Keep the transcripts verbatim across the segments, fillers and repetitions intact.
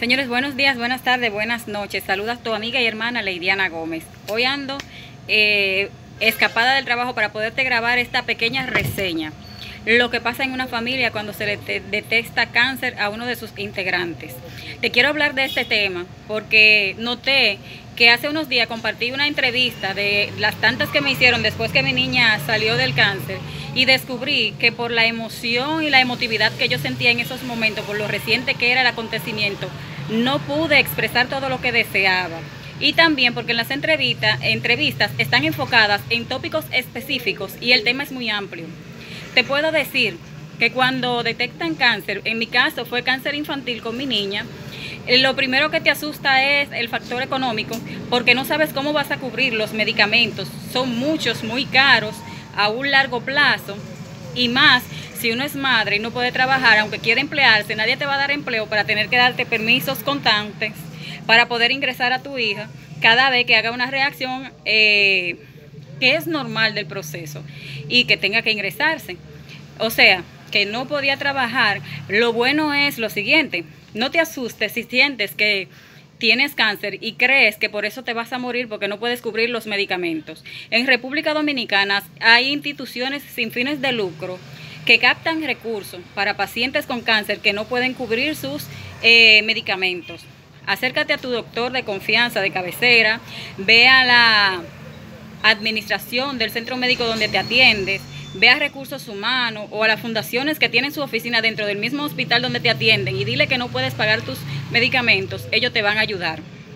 Señores, buenos días, buenas tardes, buenas noches. Saludas tu amiga y hermana Leidiana Gómez. Hoy ando eh, escapada del trabajo para poderte grabar esta pequeña reseña. Lo que pasa en una familia cuando se le detecta cáncer a uno de sus integrantes. Te quiero hablar de este tema porque noté que hace unos días compartí una entrevista de las tantas que me hicieron después que mi niña salió del cáncer y descubrí que por la emoción y la emotividad que yo sentía en esos momentos, por lo reciente que era el acontecimiento, no pude expresar todo lo que deseaba. Y también porque en las entrevistas, entrevistas están enfocadas en tópicos específicos y el tema es muy amplio. Te puedo decir que cuando detectan cáncer, en mi caso fue cáncer infantil con mi niña, lo primero que te asusta es el factor económico, porque no sabes cómo vas a cubrir los medicamentos. Son muchos, muy caros, a un largo plazo, y más si uno es madre y no puede trabajar, aunque quiera emplearse, nadie te va a dar empleo para tener que darte permisos constantes para poder ingresar a tu hija cada vez que haga una reacción eh, que es normal del proceso y que tenga que ingresarse. O sea, que no podía trabajar. Lo bueno es lo siguiente: no te asustes si sientes que tienes cáncer y crees que por eso te vas a morir porque no puedes cubrir los medicamentos. En República Dominicana hay instituciones sin fines de lucro que captan recursos para pacientes con cáncer que no pueden cubrir sus eh, medicamentos. Acércate a tu doctor de confianza, de cabecera, ve a la administración del centro médico donde te atiendes, ve a recursos humanos o a las fundaciones que tienen su oficina dentro del mismo hospital donde te atienden y dile que no puedes pagar tus medicamentos. Ellos te van a ayudar.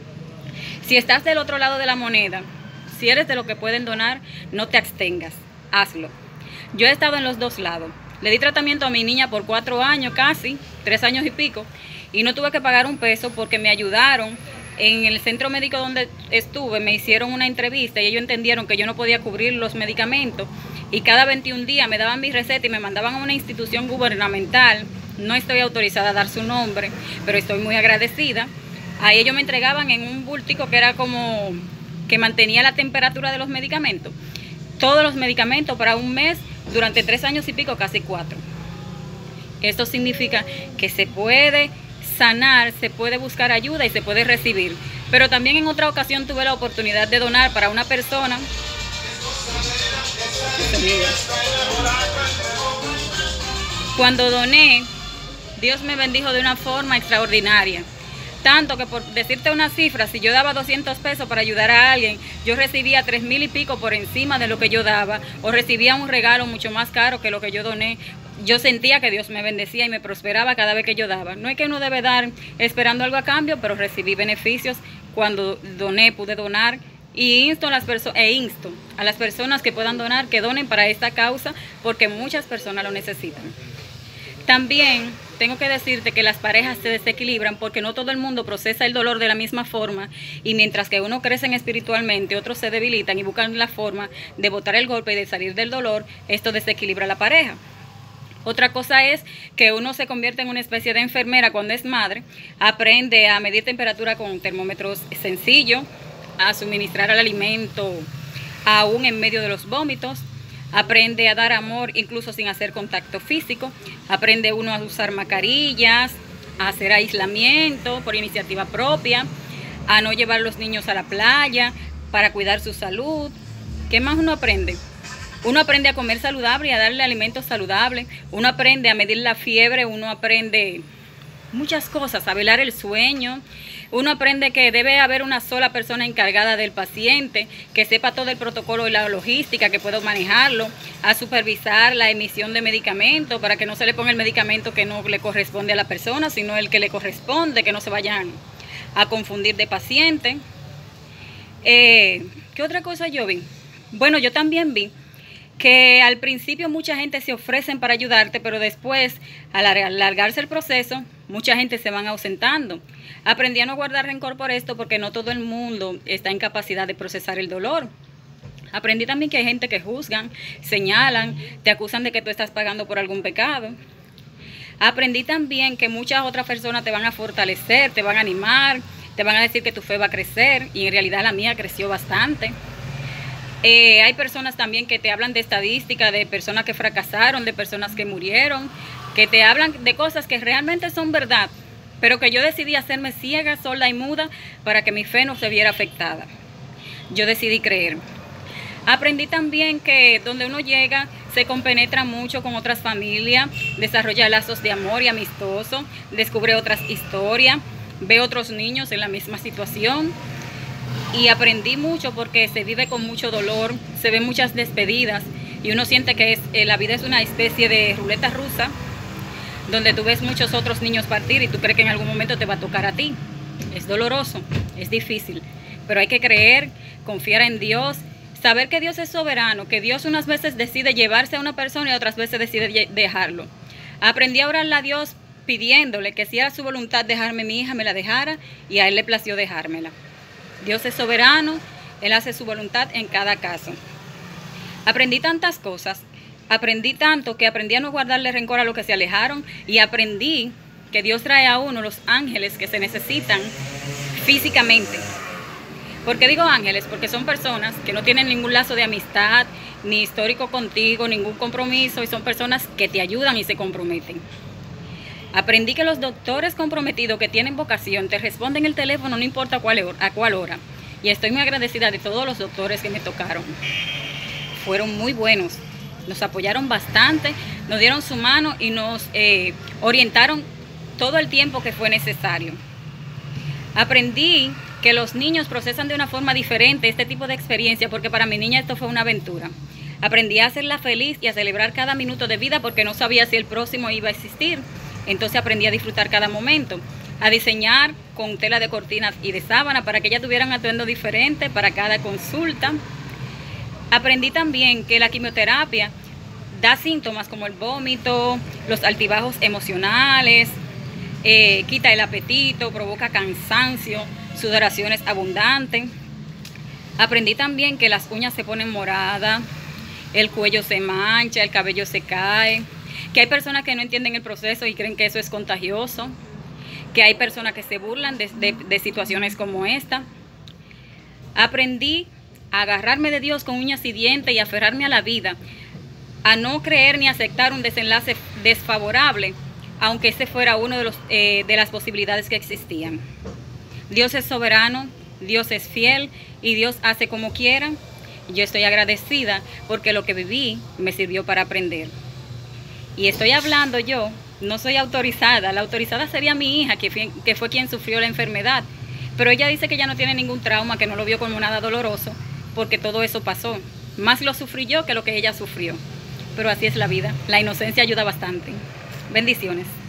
Si estás del otro lado de la moneda, si eres de los que pueden donar, no te abstengas, hazlo. Yo he estado en los dos lados. Le di tratamiento a mi niña por cuatro años casi, tres años y pico, y no tuve que pagar un peso porque me ayudaron. En el centro médico donde estuve me hicieron una entrevista y ellos entendieron que yo no podía cubrir los medicamentos y cada veintiún días me daban mi receta y me mandaban a una institución gubernamental. No estoy autorizada a dar su nombre, pero estoy muy agradecida. Ahí ellos me entregaban en un bultico que era como que mantenía la temperatura de los medicamentos. Todos los medicamentos para un mes durante tres años y pico, casi cuatro. Esto significa que se puede sanar, se puede buscar ayuda y se puede recibir. Pero también en otra ocasión tuve la oportunidad de donar para una persona. Cuando doné, Dios me bendijo de una forma extraordinaria. Tanto que, por decirte una cifra, si yo daba doscientos pesos para ayudar a alguien, yo recibía tres mil y pico por encima de lo que yo daba, o recibía un regalo mucho más caro que lo que yo doné. Yo sentía que Dios me bendecía y me prosperaba cada vez que yo daba. No es que uno debe dar esperando algo a cambio, pero recibí beneficios cuando doné, pude donar. Y insto a las personas, e insto a las personas que puedan donar, que donen para esta causa, porque muchas personas lo necesitan. También tengo que decirte que las parejas se desequilibran porque no todo el mundo procesa el dolor de la misma forma, y mientras que uno crece espiritualmente, otros se debilitan y buscan la forma de botar el golpe y de salir del dolor. Esto desequilibra a la pareja. Otra cosa es que uno se convierte en una especie de enfermera cuando es madre, aprende a medir temperatura con termómetros sencillos, a suministrar el alimento aún en medio de los vómitos, aprende a dar amor incluso sin hacer contacto físico, aprende uno a usar mascarillas, a hacer aislamiento por iniciativa propia, a no llevar a los niños a la playa para cuidar su salud. ¿Qué más uno aprende? Uno aprende a comer saludable y a darle alimentos saludables, uno aprende a medir la fiebre, uno aprende muchas cosas, a velar el sueño. Uno aprende que debe haber una sola persona encargada del paciente, que sepa todo el protocolo y la logística, que pueda manejarlo, a supervisar la emisión de medicamentos para que no se le ponga el medicamento que no le corresponde a la persona, sino el que le corresponde, que no se vayan a confundir de paciente. Eh, ¿Qué otra cosa yo vi? Bueno, yo también vi que al principio mucha gente se ofrecen para ayudarte, pero después, al alargarse el proceso, mucha gente se van ausentando. Aprendí a no guardar rencor por esto porque no todo el mundo está en capacidad de procesar el dolor. Aprendí también que hay gente que juzgan, señalan, te acusan de que tú estás pagando por algún pecado. Aprendí también que muchas otras personas te van a fortalecer, te van a animar, te van a decir que tu fe va a crecer, y en realidad la mía creció bastante. Eh, hay personas también que te hablan de estadísticas, de personas que fracasaron, de personas que murieron, que te hablan de cosas que realmente son verdad, pero que yo decidí hacerme ciega, sorda y muda para que mi fe no se viera afectada. Yo decidí creer. Aprendí también que donde uno llega se compenetra mucho con otras familias, desarrolla lazos de amor y amistoso, descubre otras historias, ve otros niños en la misma situación. Y aprendí mucho porque se vive con mucho dolor, se ven muchas despedidas y uno siente que es, eh, la vida es una especie de ruleta rusa donde tú ves muchos otros niños partir y tú crees que en algún momento te va a tocar a ti. Es doloroso, es difícil, pero hay que creer, confiar en Dios, saber que Dios es soberano, que Dios unas veces decide llevarse a una persona y otras veces decide dejarlo. Aprendí a orarle a Dios pidiéndole que si era su voluntad dejarme mi hija, me la dejara, y a Él le plació dejármela. Dios es soberano, Él hace su voluntad en cada caso. Aprendí tantas cosas, aprendí tanto que aprendí a no guardarle rencor a los que se alejaron, y aprendí que Dios trae a uno los ángeles que se necesitan físicamente. ¿Por qué digo ángeles? Porque son personas que no tienen ningún lazo de amistad, ni histórico contigo, ningún compromiso, y son personas que te ayudan y se comprometen. Aprendí que los doctores comprometidos que tienen vocación te responden el teléfono no importa a cuál hora, a cuál hora. Y estoy muy agradecida de todos los doctores que me tocaron. Fueron muy buenos, nos apoyaron bastante, nos dieron su mano y nos eh, orientaron todo el tiempo que fue necesario. Aprendí que los niños procesan de una forma diferente este tipo de experiencia, porque para mi niña esto fue una aventura. Aprendí a hacerla feliz y a celebrar cada minuto de vida porque no sabía si el próximo iba a existir. Entonces aprendí a disfrutar cada momento, a diseñar con tela de cortinas y de sábana para que ella tuviera un atuendo diferente para cada consulta. Aprendí también que la quimioterapia da síntomas como el vómito, los altibajos emocionales, eh, quita el apetito, provoca cansancio, sudoraciones abundantes. Aprendí también que las uñas se ponen moradas, el cuello se mancha, el cabello se cae, que hay personas que no entienden el proceso y creen que eso es contagioso, que hay personas que se burlan de, de, de situaciones como esta. Aprendí a agarrarme de Dios con uñas y dientes y aferrarme a la vida, a no creer ni aceptar un desenlace desfavorable, aunque ese fuera uno de, los, eh, de las posibilidades que existían. Dios es soberano, Dios es fiel y Dios hace como quiera. Yo estoy agradecida porque lo que viví me sirvió para aprender. Y estoy hablando yo, no soy autorizada, la autorizada sería mi hija, que fue, que fue quien sufrió la enfermedad. Pero ella dice que ella no tiene ningún trauma, que no lo vio como nada doloroso, porque todo eso pasó. Más lo sufrí yo que lo que ella sufrió. Pero así es la vida, la inocencia ayuda bastante. Bendiciones.